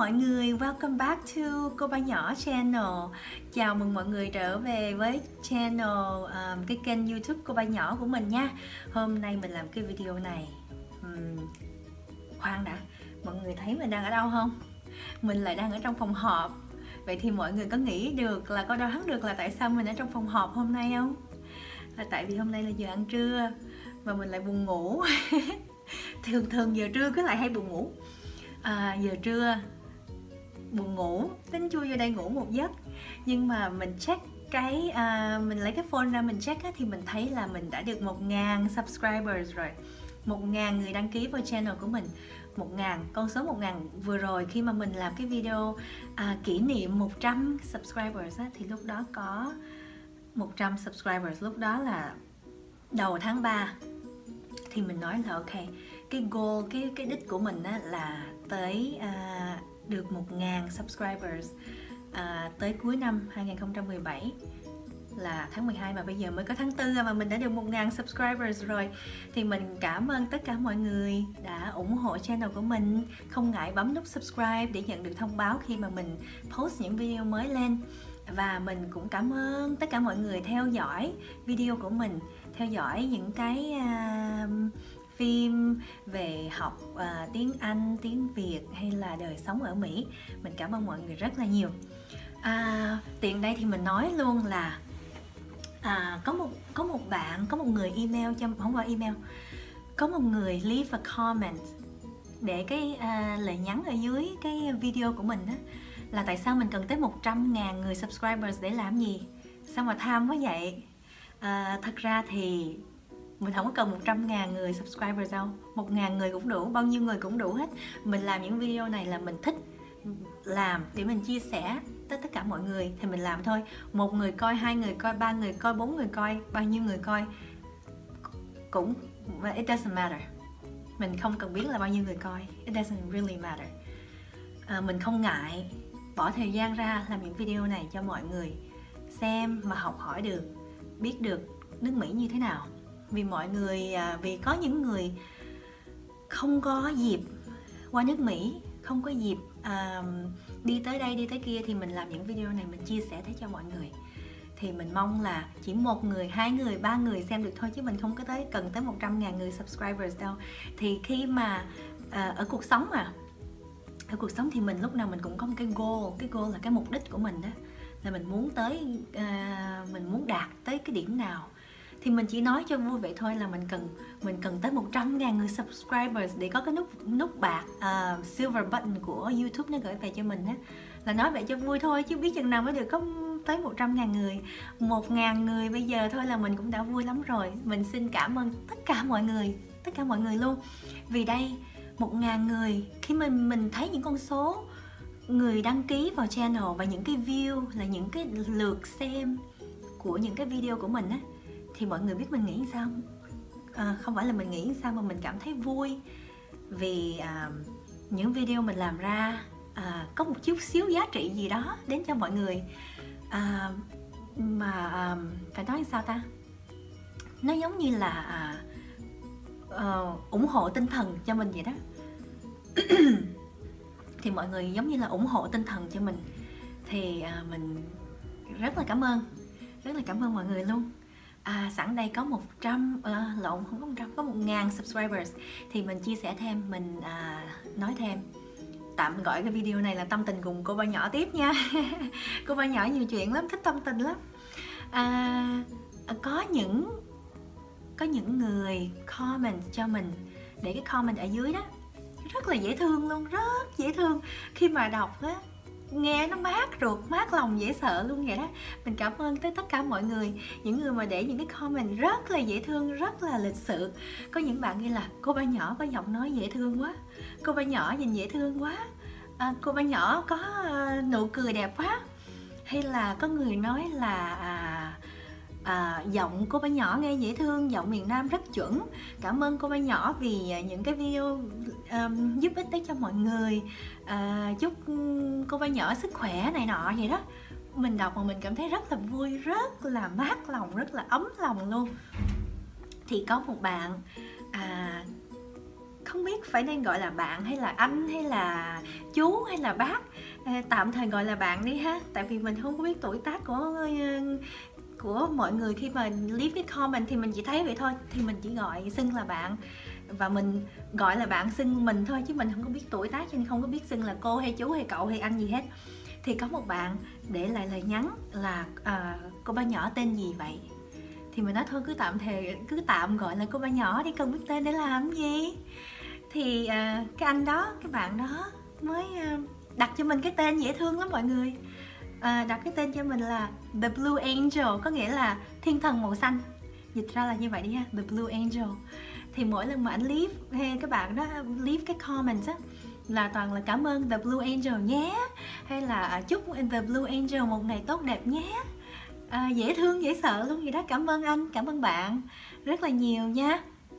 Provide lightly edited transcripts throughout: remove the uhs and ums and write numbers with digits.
mọi người, welcome back to Cô Ba Nhỏ Channel. Chào mừng mọi người trở về với channel, cái kênh YouTube Cô Ba Nhỏ của mình nha. Hôm nay mình làm cái video này. Khoan đã, mọi người thấy mình đang ở đâu không? Mình lại đang ở trong phòng họp. Vậy thì mọi người có nghĩ được là có đoán được là tại sao mình ở trong phòng họp hôm nay không? Là tại vì hôm nay là giờ ăn trưa và mình lại buồn ngủ. Thường giờ trưa cứ lại hay buồn ngủ. Giờ trưa buồn ngủ, tính chui vô đây ngủ một giấc. Nhưng mà mình check cái mình lấy cái phone ra mình check á, thì mình thấy là mình đã được 1000 subscribers rồi, 1000 người đăng ký vào channel của mình. 1000, con số 1000 vừa rồi khi mà mình làm cái video kỷ niệm 100 subscribers á, thì lúc đó có 100 subscribers, lúc đó là đầu tháng 3. Thì mình nói là ok, cái goal, cái đích của mình á, là tới được 1000 subscribers tới cuối năm 2017 là tháng 12, mà bây giờ mới có tháng 4 mà mình đã được 1000 subscribers rồi. Thì mình cảm ơn tất cả mọi người đã ủng hộ channel của mình, không ngại bấm nút subscribe để nhận được thông báo khi mà mình post những video mới lên. Và mình cũng cảm ơn tất cả mọi người theo dõi video của mình, theo dõi những cái phim về học tiếng Anh, tiếng Việt hay là đời sống ở Mỹ. Mình cảm ơn mọi người rất là nhiều. Tiện đây thì mình nói luôn là có một bạn, có một người email cho, không phải email, có một người leave a comment để cái lời nhắn ở dưới cái video của mình đó, là tại sao mình cần tới 100.000 người subscribers để làm gì, sao mà tham quá vậy. Thật ra thì mình không có cần 100.000 người subscribers đâu, 1000 người cũng đủ, bao nhiêu người cũng đủ hết. Mình làm những video này là mình thích làm để mình chia sẻ tới tất cả mọi người thì mình làm thôi. 1 người coi, 2 người coi, 3 người coi, 4 người coi, bao nhiêu người coi cũng, it doesn't matter. Mình không cần biết là bao nhiêu người coi, it doesn't really matter. Mình không ngại bỏ thời gian ra làm những video này cho mọi người xem mà học hỏi được, biết được nước Mỹ như thế nào. Vì mọi người, vì có những người không có dịp qua nước Mỹ, không có dịp đi tới đây đi tới kia, thì mình làm những video này mình chia sẻ thế cho mọi người. Thì mình mong là chỉ 1 người, 2 người, 3 người xem được thôi, chứ mình không có cần tới 100.000 người subscribers đâu. Thì khi mà ở cuộc sống ở cuộc sống thì mình lúc nào mình cũng có một cái goal là cái mục đích của mình đó, là mình muốn tới, mình muốn đạt tới cái điểm nào. Thì mình chỉ nói cho vui vậy thôi, là mình cần tới 100.000 người subscribers để có cái nút bạc, silver button của YouTube nó gửi về cho mình á. Là nói vậy cho vui thôi, chứ biết chừng nào mới được có tới 100.000 người. 1000 người bây giờ thôi là mình cũng đã vui lắm rồi. Mình xin cảm ơn tất cả mọi người luôn. Vì đây 1000 người, khi mình thấy những con số người đăng ký vào channel và những cái view, là những cái lượt xem của những cái video của mình á, thì mọi người biết mình nghĩ sao? Không phải là mình nghĩ sao mà mình cảm thấy vui. Vì những video mình làm ra có một chút xíu giá trị gì đó đến cho mọi người. Mà phải nói sao ta? Nó giống như là ủng hộ tinh thần cho mình vậy đó. Thì mọi người giống như là ủng hộ tinh thần cho mình. Thì mình rất là cảm ơn mọi người luôn. Sẵn đây có có 1000 subscribers thì mình chia sẻ thêm, mình nói thêm, tạm gọi cái video này là tâm tình cùng Cô Ba Nhỏ tiếp nha. Cô Ba Nhỏ nhiều chuyện lắm, thích tâm tình lắm. Có những người comment cho mình, để cái comment ở dưới đó rất là dễ thương luôn, rất dễ thương. Khi mà đọc á, nghe nó mát ruột, mát lòng, dễ sợ luôn vậy đó. Mình cảm ơn tới tất cả mọi người, những người mà để những cái comment rất là dễ thương, rất là lịch sự. Có những bạn ghi là Cô Ba Nhỏ có giọng nói dễ thương quá, Cô Ba Nhỏ nhìn dễ thương quá, Cô Ba Nhỏ có nụ cười đẹp quá. Hay là có người nói là giọng Cô Ba Nhỏ nghe dễ thương, giọng miền Nam rất chuẩn. Cảm ơn Cô Ba Nhỏ vì những cái video giúp ích tới cho mọi người. Chúc Cô Ba Nhỏ sức khỏe này nọ vậy đó. Mình đọc mà mình cảm thấy rất là vui, rất là mát lòng, rất là ấm lòng luôn. Thì có một bạn không biết phải nên gọi là bạn hay là anh hay là chú hay là bác. Tạm thời gọi là bạn đi ha, tại vì mình không có biết tuổi tác của mọi người. Khi mà leave cái comment thì mình chỉ thấy vậy thôi, thì mình chỉ gọi xưng là bạn, và mình gọi là bạn xưng mình thôi, chứ mình không có biết tuổi tác, cho nên không có biết xưng là cô hay chú hay cậu hay anh gì hết. Thì có một bạn để lại lời nhắn là cô ba nhỏ tên gì vậy? Thì mình nói thôi cứ tạm gọi là cô ba nhỏ đi, cần biết tên để làm gì. Thì cái anh đó, cái bạn đó mới đặt cho mình cái tên dễ thương lắm mọi người. Đặt cái tên cho mình là The Blue Angel, có nghĩa là thiên thần màu xanh, dịch ra là như vậy đi ha, The Blue Angel. Thì mỗi lần mà anh leave hay các bạn đó leave cái comment á là toàn là cảm ơn The Blue Angel nhé, hay là chúc The Blue Angel một ngày tốt đẹp nhé. Dễ thương dễ sợ luôn vậy đó. Cảm ơn anh, cảm ơn bạn rất là nhiều nha.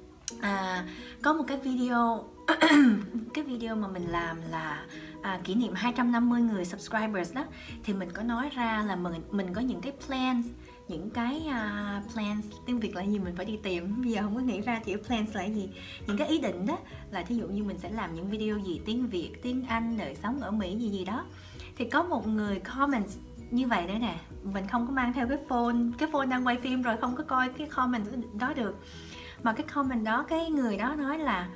Có một cái video cái video mà mình làm là kỷ niệm 250 người subscribers đó, thì mình có nói ra là mình có những cái plans, những cái plans tiếng Việt là gì mình phải đi tìm, bây giờ không có nghĩ ra chữ plans là gì. Những cái ý định đó là thí dụ như mình sẽ làm những video gì tiếng Việt, tiếng Anh, đời sống ở Mỹ gì đó. Thì có một người comment như vậy nữa nè, mình không có mang theo cái phone đang quay phim rồi không có coi cái comment đó được, mà cái comment đó, cái người đó nói là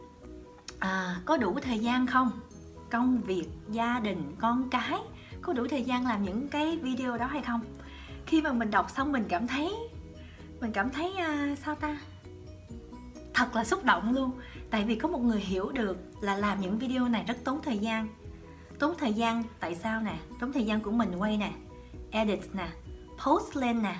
có đủ thời gian không, công việc, gia đình, con cái, có đủ thời gian làm những cái video đó hay không. Khi mà mình đọc xong mình cảm thấy sao ta, thật là xúc động luôn. Tại vì có một người hiểu được là làm những video này rất tốn thời gian. Tốn thời gian tại sao nè? Tốn thời gian của mình quay nè, edit nè, post lên nè,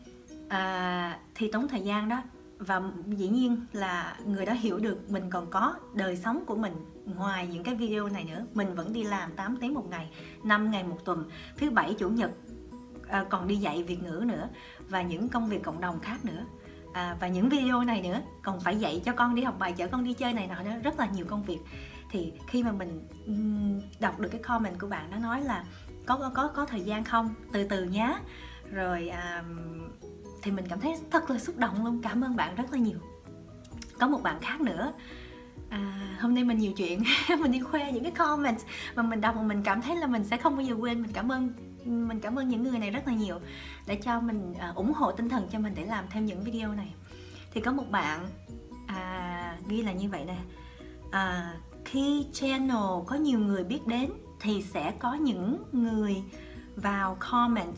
thì tốn thời gian đó. Và dĩ nhiên là người đó hiểu được mình còn có đời sống của mình ngoài những cái video này nữa. Mình vẫn đi làm 8 tiếng một ngày, 5 ngày một tuần, thứ bảy chủ nhật còn đi dạy Việt ngữ nữa, và những công việc cộng đồng khác nữa. Và những video này nữa, còn phải dạy cho con đi học bài, chở con đi chơi này nọ nữa, rất là nhiều công việc. Thì khi mà mình đọc được cái comment của bạn, nó nói là có thời gian không, từ từ nhé, rồi thì mình cảm thấy thật là xúc động luôn. Cảm ơn bạn rất là nhiều. Có một bạn khác nữa, hôm nay mình nhiều chuyện mình đi khoe những cái comment mà mình đọc mà mình cảm thấy là mình sẽ không bao giờ quên. Mình cảm ơn những người này rất là nhiều để cho mình ủng hộ tinh thần cho mình để làm thêm những video này. Thì có một bạn ghi là như vậy nè, khi channel có nhiều người biết đến thì sẽ có những người vào comment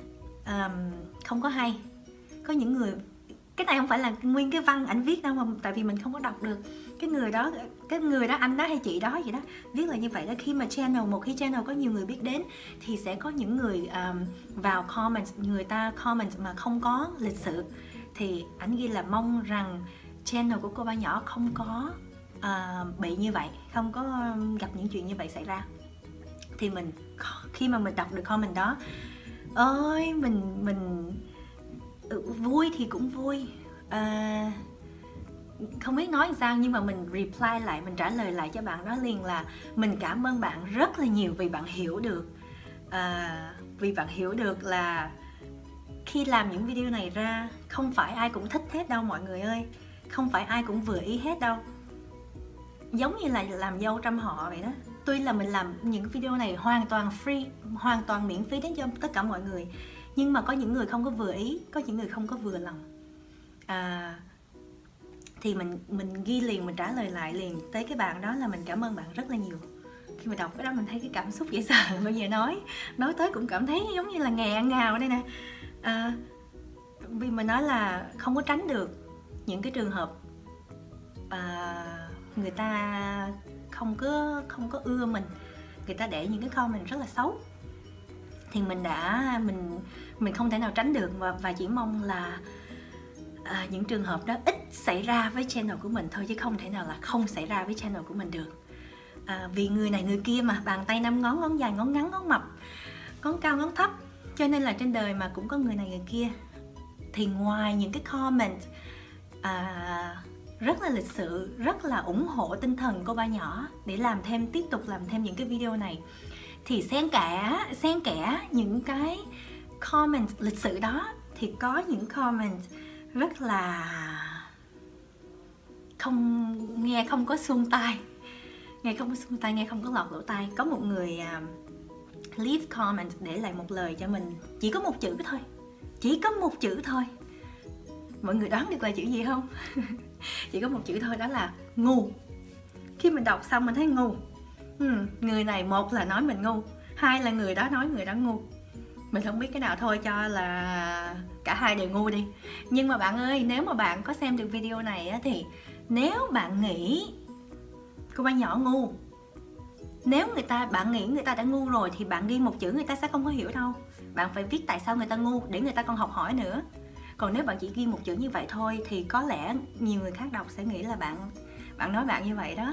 không có hay. Có những người, cái này không phải là nguyên cái văn ảnh viết đâu mà, tại vì mình không có đọc được. Cái người đó anh đó hay chị đó gì đó viết là như vậy đó. Khi mà một khi channel có nhiều người biết đến thì sẽ có những người vào comment, người ta comment mà không có lịch sự. Thì ảnh ghi là mong rằng channel của cô ba nhỏ không có bị như vậy, không có gặp những chuyện như vậy xảy ra. Thì khi mà mình đọc được comment đó, ơi mình vui thì cũng vui, không biết nói làm sao, nhưng mà mình reply lại, mình trả lời lại cho bạn đó liền là mình cảm ơn bạn rất là nhiều vì bạn hiểu được, là khi làm những video này ra không phải ai cũng thích hết đâu mọi người ơi, không phải ai cũng vừa ý hết đâu. Giống như là làm dâu trăm họ vậy đó. Tuy là mình làm những video này hoàn toàn free, hoàn toàn miễn phí đến cho tất cả mọi người, nhưng mà có những người không có vừa ý, có những người không có vừa lòng. Thì mình ghi liền, mình trả lời lại liền tới cái bạn đó là mình cảm ơn bạn rất là nhiều. Khi mà đọc cái đó mình thấy cái cảm xúc dễ sợ, bây giờ nói tới cũng cảm thấy giống như là nghẹn ngào đây nè. Vì mình nói là không có tránh được những cái trường hợp người ta không có ưa mình, người ta để những cái comment rất là xấu. Thì mình không thể nào tránh được, và chỉ mong là những trường hợp đó ít xảy ra với channel của mình thôi, chứ không thể nào là không xảy ra với channel của mình được. Vì người này người kia mà, bàn tay 5 ngón, ngón dài, ngón ngắn, ngón mập, ngón cao, ngón thấp, cho nên là trên đời mà cũng có người này người kia. Thì ngoài những cái comment rất là lịch sự, rất là ủng hộ tinh thần cô ba nhỏ để tiếp tục làm thêm những cái video này, thì xen kẽ những cái comment lịch sự đó thì có những comment rất là nghe không có suông tai, nghe không có lọt lỗ tai. Có một người leave comment, để lại một lời cho mình, chỉ có một chữ thôi, chỉ có một chữ thôi. Mọi người đoán được là chữ gì không? Chỉ có một chữ thôi, đó là ngu. Khi mình đọc xong mình thấy ngu. Người này, một là nói mình ngu, hai là người đó nói người đó ngu. Mình không biết cái nào, thôi cho là cả hai đều ngu đi. Nhưng mà bạn ơi, nếu mà bạn có xem được video này á, thì nếu bạn nghĩ cô ba nhỏ ngu, nếu bạn nghĩ người ta đã ngu rồi, thì bạn ghi một chữ người ta sẽ không có hiểu đâu. Bạn phải viết tại sao người ta ngu để người ta còn học hỏi nữa. Còn nếu bạn chỉ ghi một chữ như vậy thôi thì có lẽ nhiều người khác đọc sẽ nghĩ là bạn nói bạn như vậy đó.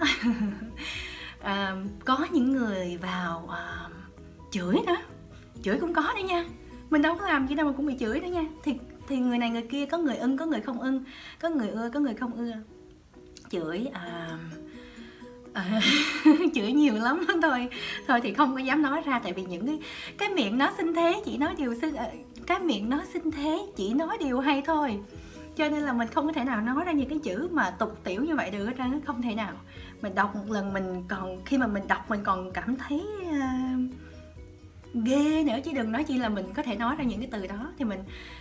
Có những người vào chửi nữa, chửi cũng có đấy nha. Mình đâu có làm gì đâu mà cũng bị chửi đó nha. Thì người này người kia, có người ưng có người không ưng, có người ưa có người không ưa. Chửi chửi nhiều lắm. Thôi thì không có dám nói ra, tại vì những cái miệng nó sinh thế chỉ nói điều hay thôi. Cho nên là mình không có thể nào nói ra những cái chữ mà tục tiểu như vậy được hết trơn, không thể nào. Mình đọc một lần khi mà mình đọc mình còn cảm thấy ghê nữa, chứ đừng nói chi là mình có thể nói ra những cái từ đó. Thì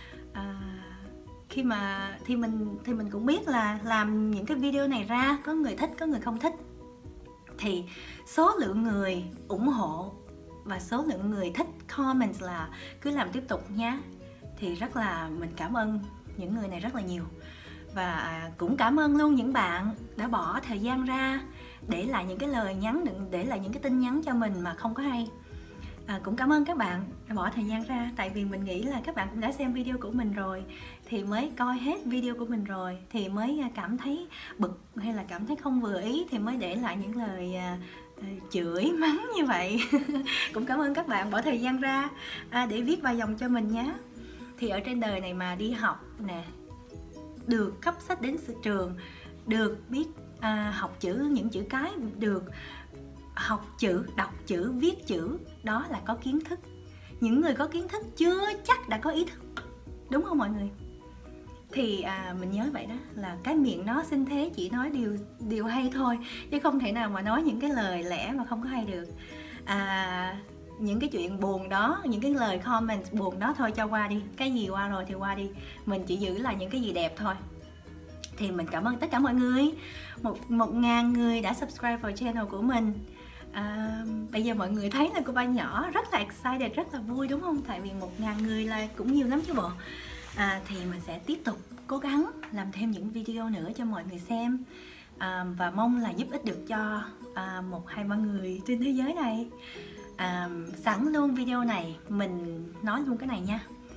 mình cũng biết là làm những cái video này ra, có người thích có người không thích. Thì số lượng người ủng hộ và số lượng người thích comment là cứ làm tiếp tục nhé. Thì rất là mình cảm ơn những người này rất là nhiều. Và cũng cảm ơn luôn những bạn đã bỏ thời gian ra để lại những cái lời nhắn, để lại những cái tin nhắn cho mình mà không có hay. Cũng cảm ơn các bạn đã bỏ thời gian ra. Tại vì mình nghĩ là các bạn cũng đã xem video của mình rồi, thì mới coi hết video của mình rồi, thì mới cảm thấy bực hay là cảm thấy không vừa ý, thì mới để lại những lời chửi mắng như vậy. Cũng cảm ơn các bạn bỏ thời gian ra để viết vài dòng cho mình nhé. Thì ở trên đời này mà đi học nè, được cấp sách đến trường, được biết học chữ, những chữ cái, được học chữ, đọc chữ, viết chữ, đó là có kiến thức. Những người có kiến thức chưa chắc đã có ý thức, đúng không mọi người? Thì mình nhớ vậy đó, là cái miệng nó sinh thế chỉ nói điều hay thôi, chứ không thể nào mà nói những cái lời lẽ mà không có hay được. Những cái chuyện buồn đó, những cái lời comment buồn đó thôi cho qua đi. Cái gì qua rồi thì qua đi, mình chỉ giữ lại những cái gì đẹp thôi. Thì mình cảm ơn tất cả mọi người. 1.000 người đã subscribe vào channel của mình. Bây giờ mọi người thấy là cô ba nhỏ rất là excited, rất là vui đúng không? Tại vì 1.000 người là cũng nhiều lắm chứ bộ. Thì mình sẽ tiếp tục cố gắng làm thêm những video nữa cho mọi người xem. Và mong là giúp ích được cho 1-2-3 người trên thế giới này. Sẵn luôn video này mình nói luôn cái này nha.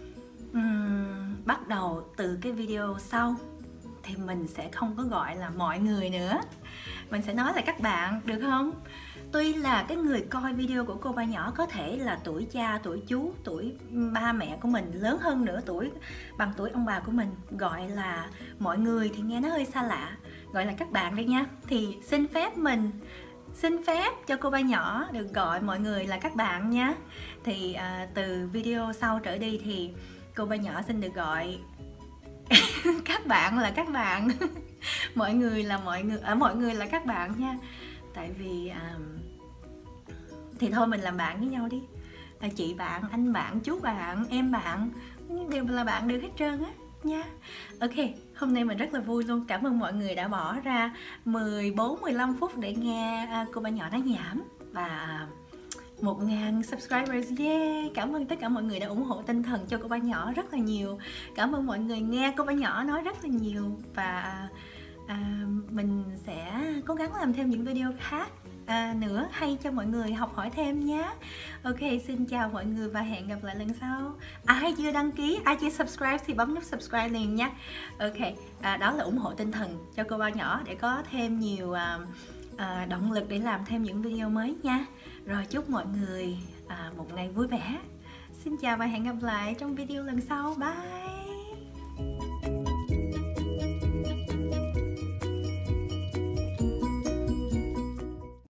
Bắt đầu từ cái video sau thì mình sẽ không có gọi là mọi người nữa, mình sẽ nói là các bạn, được không? Tuy là cái người coi video của cô ba nhỏ có thể là tuổi cha, tuổi chú, tuổi ba mẹ của mình, lớn hơn nữa, bằng tuổi ông bà của mình, gọi là mọi người thì nghe nó hơi xa lạ, gọi là các bạn đi nha. Thì xin phép cho cô ba nhỏ được gọi mọi người là các bạn nhé. Thì từ video sau trở đi thì cô ba nhỏ xin được gọi các bạn là các bạn. Mọi người là mọi người là các bạn nha. Tại vì thì thôi mình làm bạn với nhau đi. Chị bạn, anh bạn, chú bạn, em bạn, đều là bạn được hết trơn á nha. Ok, hôm nay mình rất là vui luôn. Cảm ơn mọi người đã bỏ ra 14-15 phút để nghe cô ba nhỏ nói nhảm. Và 1.000 subscribers, yeah. Cảm ơn tất cả mọi người đã ủng hộ tinh thần cho cô ba nhỏ rất là nhiều. Cảm ơn mọi người nghe cô ba nhỏ nói rất là nhiều. Và mình sẽ cố gắng làm thêm những video khác nữa hay cho mọi người học hỏi thêm nhé. Ok, xin chào mọi người và hẹn gặp lại lần sau. Ai chưa đăng ký, ai chưa subscribe thì bấm nút subscribe liền nhé. Ok, đó là ủng hộ tinh thần cho cô ba nhỏ để có thêm nhiều động lực để làm thêm những video mới nha. Rồi chúc mọi người một ngày vui vẻ. Xin chào và hẹn gặp lại trong video lần sau. Bye.